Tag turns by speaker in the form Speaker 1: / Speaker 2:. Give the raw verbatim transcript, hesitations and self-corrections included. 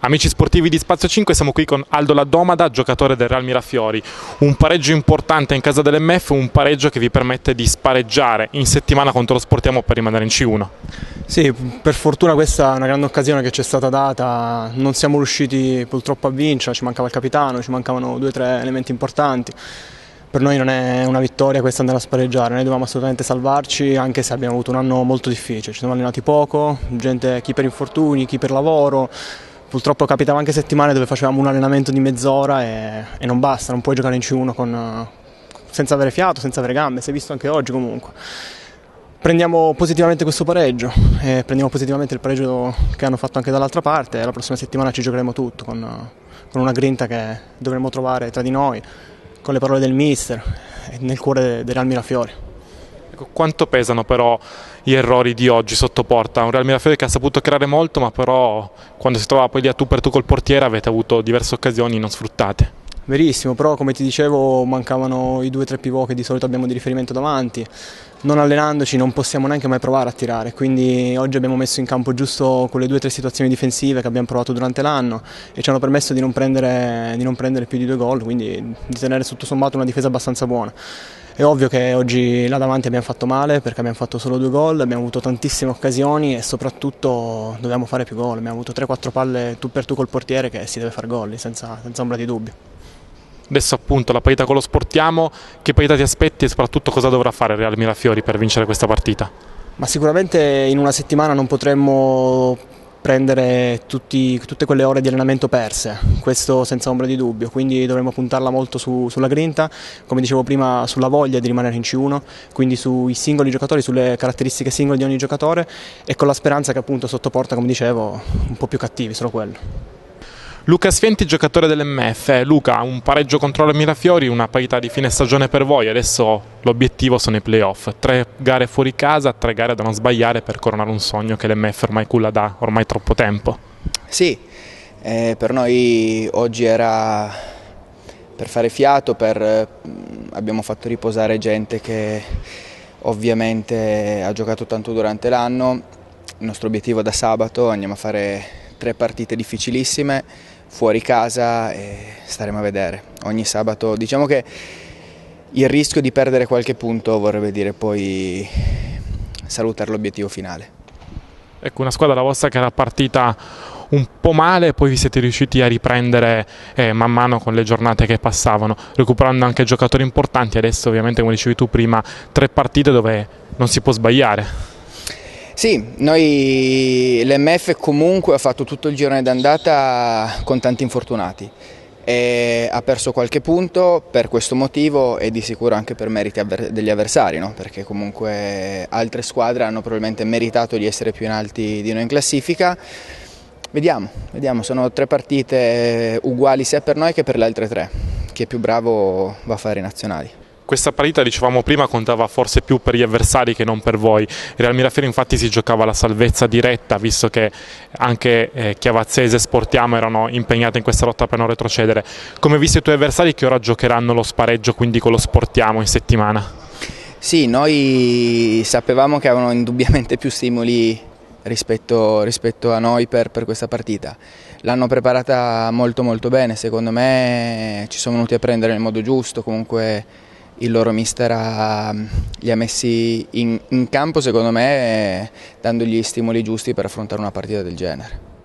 Speaker 1: Amici sportivi di Spazio cinque, siamo qui con Aldo Laddomada, giocatore del Real Mirafiori. Un pareggio importante in casa dell'M F, un pareggio che vi permette di spareggiare in settimana contro lo Sportiamo per rimanere in C uno.
Speaker 2: Sì, per fortuna questa è una grande occasione che ci è stata data, non siamo riusciti purtroppo a vincere, ci mancava il capitano, ci mancavano due o tre elementi importanti. Per noi non è una vittoria questa andare a spareggiare, noi dovevamo assolutamente salvarci, anche se abbiamo avuto un anno molto difficile, ci siamo allenati poco, gente, chi per infortuni, chi per lavoro. Purtroppo capitava anche settimane dove facevamo un allenamento di mezz'ora e, e non basta, non puoi giocare in C uno con, senza avere fiato, senza avere gambe, si è visto anche oggi comunque. Prendiamo positivamente questo pareggio, e prendiamo positivamente il pareggio che hanno fatto anche dall'altra parte e la prossima settimana ci giocheremo tutto con, con una grinta che dovremo trovare tra di noi, con le parole del mister e nel cuore del Real Mirafiori.
Speaker 1: Quanto pesano però gli errori di oggi sotto porta? Un Real Mirafiori che ha saputo creare molto, ma però quando si trovava poi lì a tu per tu col portiere avete avuto diverse occasioni non sfruttate.
Speaker 2: Verissimo, però come ti dicevo mancavano i due o tre pivot che di solito abbiamo di riferimento davanti. Non allenandoci non possiamo neanche mai provare a tirare, quindi oggi abbiamo messo in campo giusto quelle due o tre situazioni difensive che abbiamo provato durante l'anno e ci hanno permesso di non prendere, di non prendere più di due gol, quindi di tenere tutto sommato una difesa abbastanza buona. È ovvio che oggi là davanti abbiamo fatto male perché abbiamo fatto solo due gol, abbiamo avuto tantissime occasioni e soprattutto dobbiamo fare più gol, abbiamo avuto tre quattro palle tu per tu col portiere che si deve fare gol senza, senza ombra di dubbio.
Speaker 1: Adesso appunto la partita con lo Sportiamo, che partita ti aspetti e soprattutto cosa dovrà fare il Real Mirafiori per vincere questa partita?
Speaker 2: Ma sicuramente in una settimana non potremmo prendere tutti, tutte quelle ore di allenamento perse, questo senza ombra di dubbio, quindi dovremo puntarla molto su, sulla grinta, come dicevo prima sulla voglia di rimanere in C uno, quindi sui singoli giocatori, sulle caratteristiche singole di ogni giocatore e con la speranza che appunto sotto porta, come dicevo, un po' più cattivi, solo quello.
Speaker 1: Luca Sfienti, giocatore dell'M F. Luca, un pareggio contro il Mirafiori, una partita di fine stagione per voi, adesso l'obiettivo sono i playoff, tre gare fuori casa, tre gare da non sbagliare per coronare un sogno che l'M F ormai culla da ormai troppo tempo.
Speaker 3: Sì, eh, per noi oggi era per fare fiato, per, abbiamo fatto riposare gente che ovviamente ha giocato tanto durante l'anno. Il nostro obiettivo da sabato andiamo a fare tre partite difficilissime fuori casa e staremo a vedere. Ogni sabato diciamo che il rischio di perdere qualche punto vorrebbe dire poi salutare l'obiettivo finale.
Speaker 1: Ecco, una squadra la vostra che era partita un po' male, poi vi siete riusciti a riprendere eh, man mano con le giornate che passavano, recuperando anche giocatori importanti. Adesso ovviamente, come dicevi tu prima, tre partite dove non si può sbagliare.
Speaker 3: Sì, noi l'M F comunque ha fatto tutto il girone d'andata con tanti infortunati e ha perso qualche punto per questo motivo e di sicuro anche per meriti degli avversari, no? Perché comunque altre squadre hanno probabilmente meritato di essere più in alti di noi in classifica. Vediamo, vediamo, sono tre partite uguali sia per noi che per le altre tre, chi è più bravo va a fare i nazionali.
Speaker 1: Questa partita, dicevamo prima, contava forse più per gli avversari che non per voi. Il Real Mirafiori infatti si giocava la salvezza diretta, visto che anche eh, Chiavazzese e Sportiamo erano impegnati in questa lotta per non retrocedere. Come visto i tuoi avversari, che ora giocheranno lo spareggio quindi con lo Sportiamo in settimana?
Speaker 3: Sì, noi sapevamo che avevano indubbiamente più stimoli rispetto, rispetto a noi per, per questa partita. L'hanno preparata molto molto bene, secondo me ci sono venuti a prendere nel modo giusto, comunque il loro mister ha, li ha messi in, in campo secondo me dandogli stimoli giusti per affrontare una partita del genere.